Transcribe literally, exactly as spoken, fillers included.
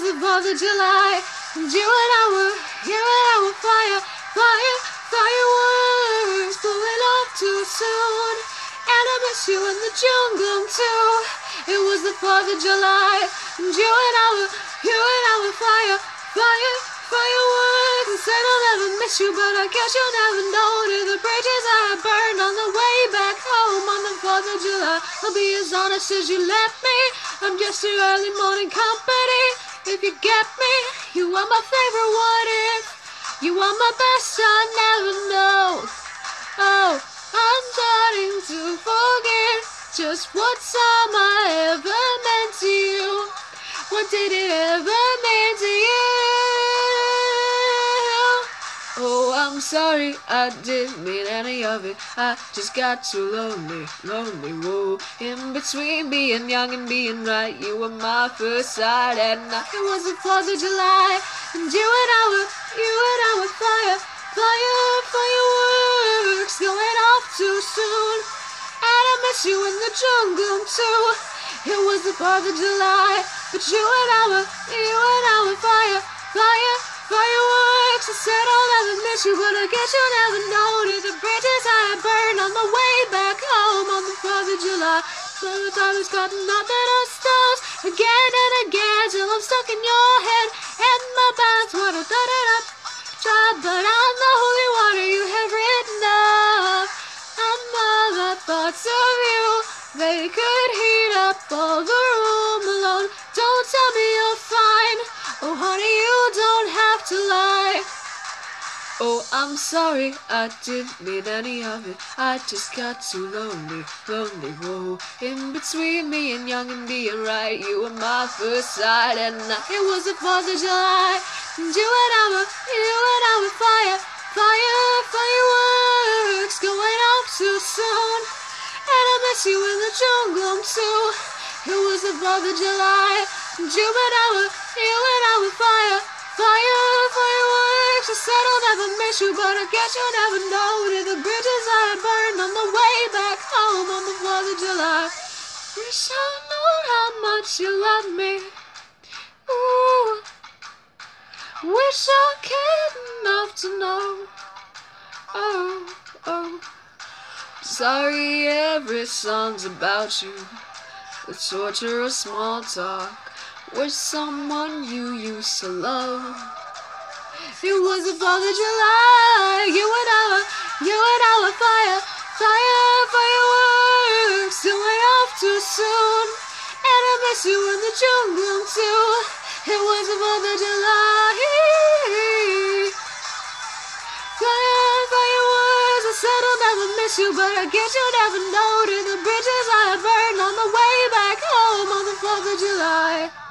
the fourth of July, and you and I were, you and I were fire, fire, fireworks blowing off too soon. And I miss you in the jungle too. It was the fourth of July, and you and I were, you and I were fire, fire, fireworks. I said I'll never miss you, but I guess you'll never know to the bridges I burned on the way back home on the fourth of July. I'll be as honest as you let me. I'm just your early morning company. If you get me, you are my favorite what if. You are my best, I never know. Oh, I'm starting to forget just what time I ever meant to you. What did it ever mean to you? Oh, I'm sorry, I didn't mean any of it. I just got too lonely, lonely, whoa. In between being young and being right, you were my first sight at night. It was the fourth of July, and you and I were, you and I were fire, fire, fireworks going off too soon. And I miss you in the jungle too. It was the fourth of July, but you and I were, you and I were fire, fire, fireworks. I said I'll never miss you, but I guess you'll never know to the bridges I burned on the way back home on the fourth of July. So the time has gotten out that I stars again and again till I'm stuck in your head and my bones wanna cut it up. Try, but I'm the holy water you have written up. I'm other thoughts of you. They could heat up all the room alone. Don't tell me you're fine. Oh honey, you don't have to lie. Oh, I'm sorry, I didn't mean any of it. I just got too lonely, lonely, whoa. In between me and young and being right, you were my first sight at night. It was the fourth of July, and you and I were, you and I were fire, fire, fireworks going off too soon. And I miss you in the jungle too. It was the fourth of July, and you and I were, you and I were fire, fire, fireworks. I said I'll never miss you, but I guess you'll never know to the bridges I burned on the way back home on the fourth of July. Wish I knew how much you love me. Ooh, wish I cared enough to know. Oh, oh. Sorry, every song's about you. The torture of small talk with someone you used to love. It was the fourth of July. You and I were, you and I were fire, fire, fireworks going off too soon. And I miss you in the jungle too. It was the fourth of July. Fire, fireworks. I said I'll never miss you, but I guess you'll never know to the bridges I burned on the way back home on the fourth of July.